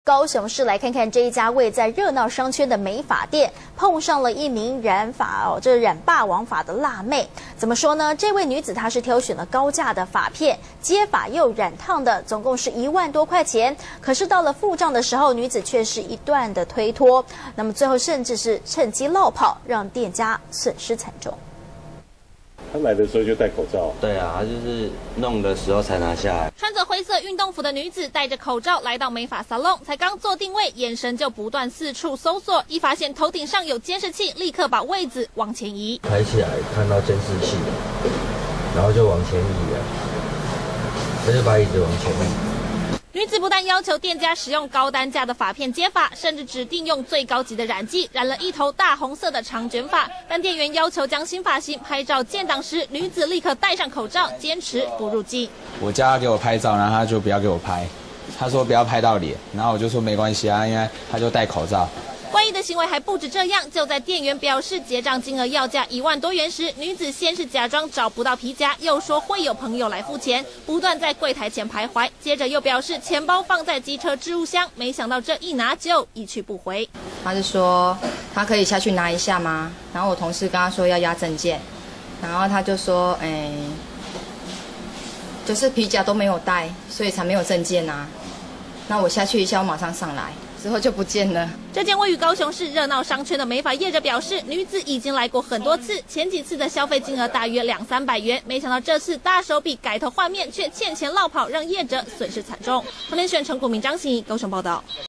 高雄市，来看看这一家位在热闹商圈的美发店，碰上了一名染霸王发的辣妹。怎么说呢？这位女子她是挑选了高价的发片，接发又染烫的，总共是1万多块钱。可是到了付账的时候，女子却是一段的推脱，那么最后甚至是趁机落跑，让店家损失惨重。 他来的时候就戴口罩。 对啊，他就是弄的时候才拿下来。 穿着灰色运动服的女子戴着口罩来到美发沙龙，才刚做定位，眼神就不断四处搜索，一发现头顶上有监视器，立刻把位子往前移。 抬起来看到监视器，然后就往前移了，他就把椅子往前移。 女子不但要求店家使用高单价的发片接发，甚至指定用最高级的染剂染了一头大红色的长卷发。但店员要求将新发型拍照建档时，女子立刻戴上口罩，坚持不入镜。 我叫他给我拍照，然后他就不要给我拍，他说不要拍到脸，然后我就说没关系啊，因为他就戴口罩。 怪异的行为还不止这样，就在店员表示结账金额要价1万多元时，女子先是假装找不到皮夹，又说会有朋友来付钱，不断在柜台前徘徊。接着又表示钱包放在机车置物箱，没想到这一拿就一去不回。 他是说他可以下去拿一下吗？然后我同事跟他说要押证件，然后他就说，就是皮夹都没有带，所以才没有证件啊。那我下去一下，我马上上来。 之后就不见了。 这间位于高雄市热闹商圈的美发业者表示，女子已经来过很多次，前几次的消费金额大约200-300元，没想到这次大手笔改头换面，却欠钱落跑，让业者损失惨重。黄连选陈国民、张欣怡高雄报道。